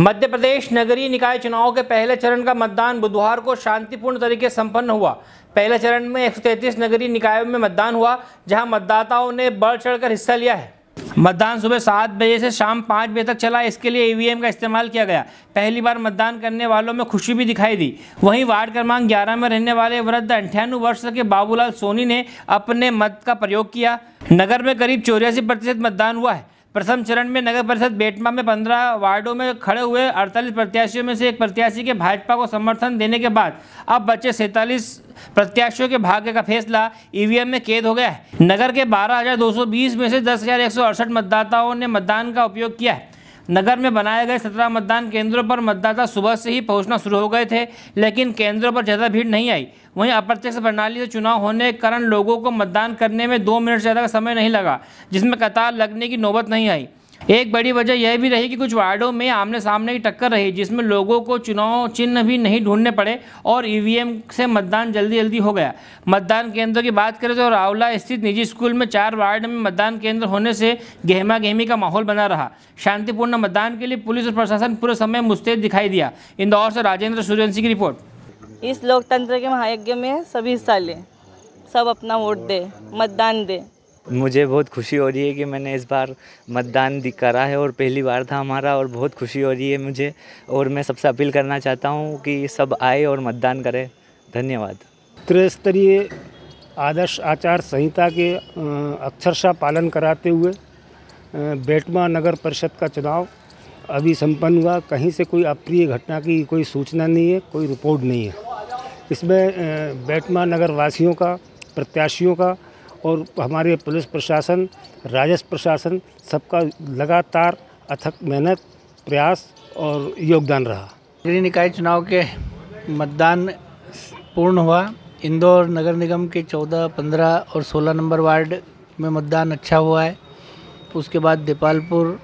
मध्य प्रदेश नगरीय निकाय चुनाव के पहले चरण का मतदान बुधवार को शांतिपूर्ण तरीके से संपन्न हुआ। पहले चरण में 133 नगरीय निकायों में मतदान हुआ, जहां मतदाताओं ने बढ़ चढ़कर हिस्सा लिया है। मतदान सुबह 7 बजे से शाम 5 बजे तक चला। इसके लिए ईवीएम का इस्तेमाल किया गया। पहली बार मतदान करने वालों में खुशी भी दिखाई दी। वहीं वार्ड क्रमांक 11 में रहने वाले वृद्ध 98 वर्ष के बाबूलाल सोनी ने अपने मत का प्रयोग किया। नगर में करीब 84% मतदान हुआ है। प्रथम चरण में नगर परिषद बेटमा में 15 वार्डों में खड़े हुए 48 प्रत्याशियों में से एक प्रत्याशी के भाजपा को समर्थन देने के बाद अब बचे 47 प्रत्याशियों के भाग्य का फैसला ईवीएम में कैद हो गया है। नगर के 12,220 में से 10,168 मतदाताओं ने मतदान का उपयोग किया है। नगर में बनाए गए 17 मतदान केंद्रों पर मतदाता सुबह से ही पहुंचना शुरू हो गए थे, लेकिन केंद्रों पर ज़्यादा भीड़ नहीं आई। वहीं अप्रत्यक्ष प्रणाली से चुनाव होने के कारण लोगों को मतदान करने में 2 मिनट से ज़्यादा का समय नहीं लगा, जिसमें कतार लगने की नौबत नहीं आई। एक बड़ी वजह यह भी रही कि कुछ वार्डों में आमने सामने की टक्कर रही, जिसमें लोगों को चुनाव चिन्ह भी नहीं ढूंढने पड़े और ईवीएम से मतदान जल्दी हो गया। मतदान केंद्रों की बात करें तो रावला स्थित निजी स्कूल में 4 वार्ड में मतदान केंद्र होने से गहमा गहमी का माहौल बना रहा। शांतिपूर्ण मतदान के लिए पुलिस और प्रशासन पूरे समय मुस्तैद दिखाई दिया। इंदौर से राजेंद्र सूर्यवंशी की रिपोर्ट। इस लोकतंत्र के महायज्ञ में सभी हिस्सा लें, सब अपना वोट दे, मतदान दे। मुझे बहुत खुशी हो रही है कि मैंने इस बार मतदान करा है और पहली बार था हमारा, और बहुत खुशी हो रही है मुझे। और मैं सबसे अपील करना चाहता हूँ कि सब आए और मतदान करें। धन्यवाद। त्रिस्तरीय आदर्श आचार संहिता के अक्षरशः पालन कराते हुए बेटमा नगर परिषद का चुनाव अभी संपन्न हुआ। कहीं से कोई अप्रिय घटना की कोई सूचना नहीं है, कोई रिपोर्ट नहीं है। इसमें बेटमा नगर वासियों का, प्रत्याशियों का और हमारे पुलिस प्रशासन, राजस्व प्रशासन सबका लगातार अथक मेहनत, प्रयास और योगदान रहा। नगरीय निकाय चुनाव के मतदान पूर्ण हुआ। इंदौर नगर निगम के 14, 15 और 16 नंबर वार्ड में मतदान अच्छा हुआ है। उसके बाद देपालपुर,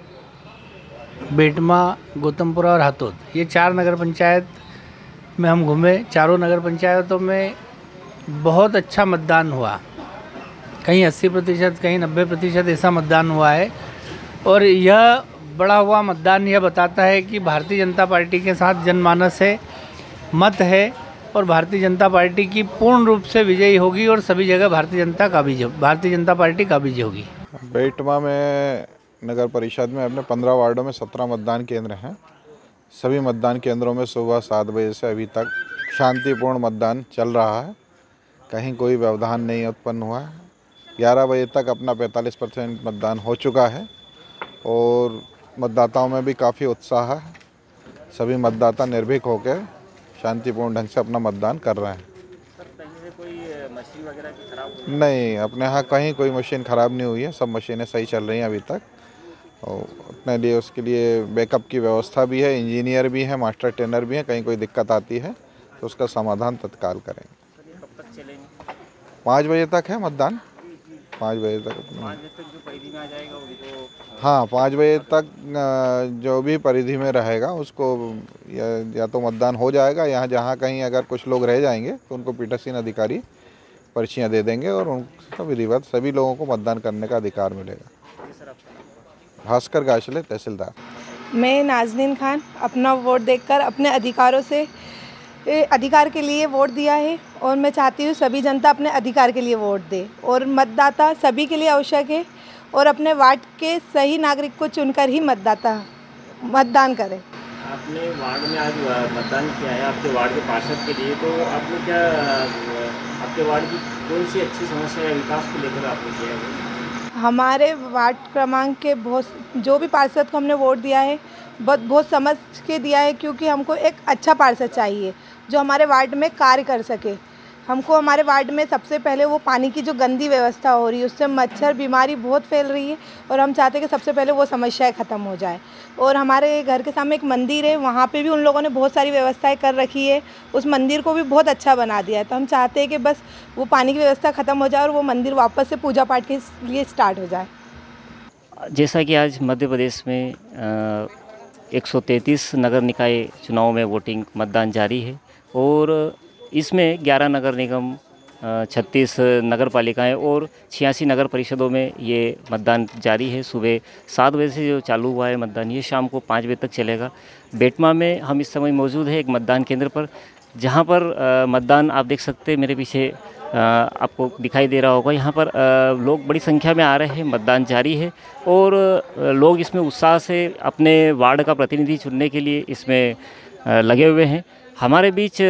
बेटमा, गौतमपुरा और हातोद, ये 4 नगर पंचायत में हम घूमे। चारों नगर पंचायतों में बहुत अच्छा मतदान हुआ। कहीं 80%, कहीं 90% ऐसा मतदान हुआ है। और यह बड़ा हुआ मतदान यह बताता है कि भारतीय जनता पार्टी के साथ जनमानस है, मत है, और भारतीय जनता पार्टी की पूर्ण रूप से विजयी होगी और सभी जगह भारतीय जनता पार्टी काबिज होगी। बेटमा में नगर परिषद में अपने 15 वार्डों में 17 मतदान केंद्र हैं। सभी मतदान केंद्रों में सुबह 7 बजे से अभी तक शांतिपूर्ण मतदान चल रहा है। कहीं कोई व्यवधान नहीं उत्पन्न हुआ है। 11 बजे तक अपना 45% मतदान हो चुका है और मतदाताओं में भी काफ़ी उत्साह है। सभी मतदाता निर्भीक होकर शांतिपूर्ण ढंग से अपना मतदान कर रहे हैं। कोई मशीन वगैरह की खराब नहीं, अपने यहाँ कहीं कोई मशीन ख़राब नहीं हुई है। सब मशीनें सही चल रही हैं अभी तक। और अपने लिए उसके लिए बैकअप की व्यवस्था भी है, इंजीनियर भी है, मास्टर ट्रेनर भी है। कहीं कोई दिक्कत आती है तो उसका समाधान तत्काल करेंगे। कब तक चलेंगे? 5 बजे तक है मतदान। 5 बजे तक। 5 बजे तक जो परिधि में आ जाएगा वो तो हाँ, 5 बजे तक जो भी परिधि में रहेगा उसको या तो मतदान हो जाएगा। यहाँ जहाँ कहीं अगर कुछ लोग रह जाएंगे तो उनको पीठासीन अधिकारी पर्चियाँ दे देंगे और उनको विधिवत सभी लोगों को मतदान करने का अधिकार मिलेगा। भास्कर गाशले, तहसीलदार। मैं नाजनीन खान अपना वोट देकर अपने अधिकार के लिए वोट दिया है और मैं चाहती हूँ सभी जनता अपने अधिकार के लिए वोट दे और मतदाता सभी के लिए आवश्यक है और अपने वार्ड के सही नागरिक को चुनकर ही मतदान करें। आपने वार्ड में आज मतदान किया है आपके वार्ड के पार्षद के लिए, तो आपने क्या आपके वार्ड की कौन सी अच्छी समस्या या विकास को लेकर आपने किया है? हमारे वार्ड क्रमांक के जो भी पार्षद को हमने वोट दिया है बहुत समझ के दिया है, क्योंकि हमको एक अच्छा पार्षद चाहिए जो हमारे वार्ड में कार्य कर सके। हमको हमारे वार्ड में सबसे पहले वो पानी की जो गंदी व्यवस्था हो रही है उससे मच्छर बीमारी बहुत फैल रही है और हम चाहते हैं कि सबसे पहले वो समस्याएं ख़त्म हो जाए। और हमारे घर के सामने एक मंदिर है, वहाँ पे भी उन लोगों ने बहुत सारी व्यवस्थाएं कर रखी है। उस मंदिर को भी बहुत अच्छा बना दिया है। तो हम चाहते हैं कि बस वो पानी की व्यवस्था ख़त्म हो जाए और वो मंदिर वापस से पूजा पाठ के लिए स्टार्ट हो जाए। जैसा कि आज मध्य प्रदेश में 133 नगर निकाय चुनाव में वोटिंग मतदान जारी है और इसमें 11 नगर निगम 36 नगर पालिकाएँ और 86 नगर परिषदों में ये मतदान जारी है। सुबह 7 बजे से जो चालू हुआ है मतदान, ये शाम को 5 बजे तक चलेगा। बेटमा में हम इस समय मौजूद है एक मतदान केंद्र पर, जहाँ पर मतदान आप देख सकते हैं, मेरे पीछे आपको दिखाई दे रहा होगा। यहाँ पर लोग बड़ी संख्या में आ रहे हैं, मतदान जारी है और लोग इसमें उत्साह से अपने वार्ड का प्रतिनिधि चुनने के लिए इसमें लगे हुए हैं। हमारे बीच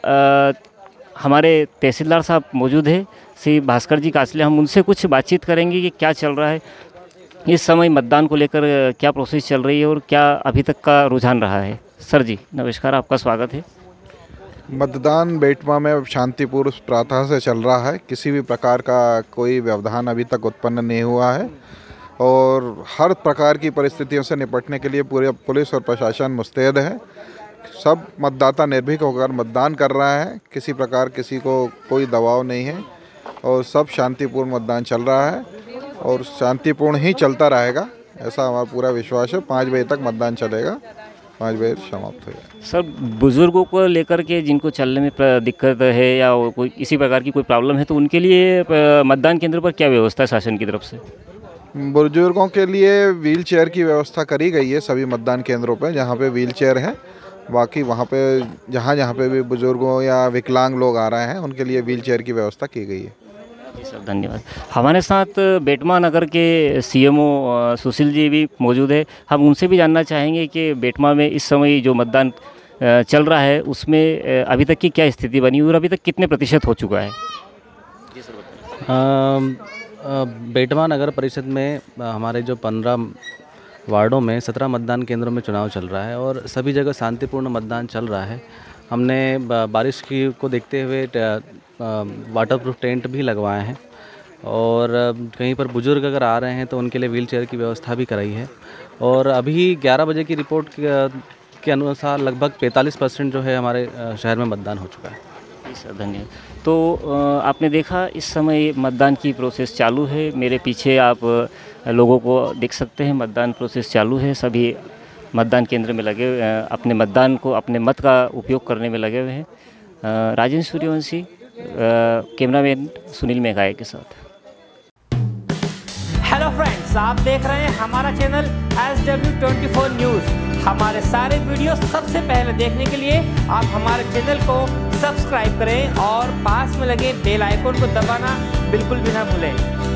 हमारे तहसीलदार साहब मौजूद है, श्री भास्कर जी कासले। हम उनसे कुछ बातचीत करेंगे कि क्या चल रहा है इस समय, मतदान को लेकर क्या प्रोसेस चल रही है और क्या अभी तक का रुझान रहा है। सर जी नमस्कार, आपका स्वागत है। मतदान बेटमा में शांतिपूर्ण प्रातः से चल रहा है। किसी भी प्रकार का कोई व्यवधान अभी तक उत्पन्न नहीं हुआ है और हर प्रकार की परिस्थितियों से निपटने के लिए पूरे पुलिस और प्रशासन मुस्तैद है। सब मतदाता निर्भीक होकर मतदान कर रहा है, किसी प्रकार किसी को कोई दबाव नहीं है और सब शांतिपूर्ण मतदान चल रहा है और शांतिपूर्ण ही चलता रहेगा, ऐसा हमारा पूरा विश्वास है। 5 बजे तक मतदान चलेगा, 5 बजे समाप्त हो जाएगा। सर, बुज़ुर्गों को लेकर के जिनको चलने में दिक्कत है या कोई इसी प्रकार की कोई प्रॉब्लम है, तो उनके लिए मतदान केंद्र पर क्या व्यवस्था है शासन की तरफ से? बुजुर्गों के लिए व्हील चेयर की व्यवस्था करी गई है सभी मतदान केंद्रों पर, जहाँ पे व्हील चेयर है। बाकी वहाँ पे जहाँ पे भी बुजुर्गों या विकलांग लोग आ रहे हैं उनके लिए व्हील चेयर की व्यवस्था की गई है। जी सर, धन्यवाद। हमारे साथ बेटमा नगर के सीएमओ सुशील जी भी मौजूद है। हम उनसे भी जानना चाहेंगे कि बेटमा में इस समय जो मतदान चल रहा है उसमें अभी तक की क्या स्थिति बनी और अभी तक कितने प्रतिशत हो चुका है। जी सर बताइए। बेटमा नगर परिषद में हमारे जो 15 वार्डों में 17 मतदान केंद्रों में चुनाव चल रहा है और सभी जगह शांतिपूर्ण मतदान चल रहा है। हमने बारिश को देखते हुए वाटरप्रूफ टेंट भी लगवाए हैं और कहीं पर बुजुर्ग अगर आ रहे हैं तो उनके लिए व्हील चेयर की व्यवस्था भी कराई है। और अभी 11 बजे की रिपोर्ट के अनुसार लगभग 45% जो है हमारे शहर में मतदान हो चुका है। जी सर, धन्यवाद। तो आपने देखा इस समय मतदान की प्रोसेस चालू है। मेरे पीछे आप लोगों को देख सकते हैं, मतदान प्रोसेस चालू है। सभी मतदान केंद्र में लगे अपने मतदान को, अपने मत का उपयोग करने में लगे हुए हैं। राजेंद्र सूर्यवंशी, कैमरामैन सुनील मेघाए के साथ। हेलो फ्रेंड्स, आप देख रहे हैं हमारा चैनल SW24 न्यूज़। हमारे सारे वीडियो सबसे पहले देखने के लिए आप हमारे चैनल को सब्सक्राइब करें और पास में लगे बेल आइकन को दबाना बिल्कुल भी ना भूलें।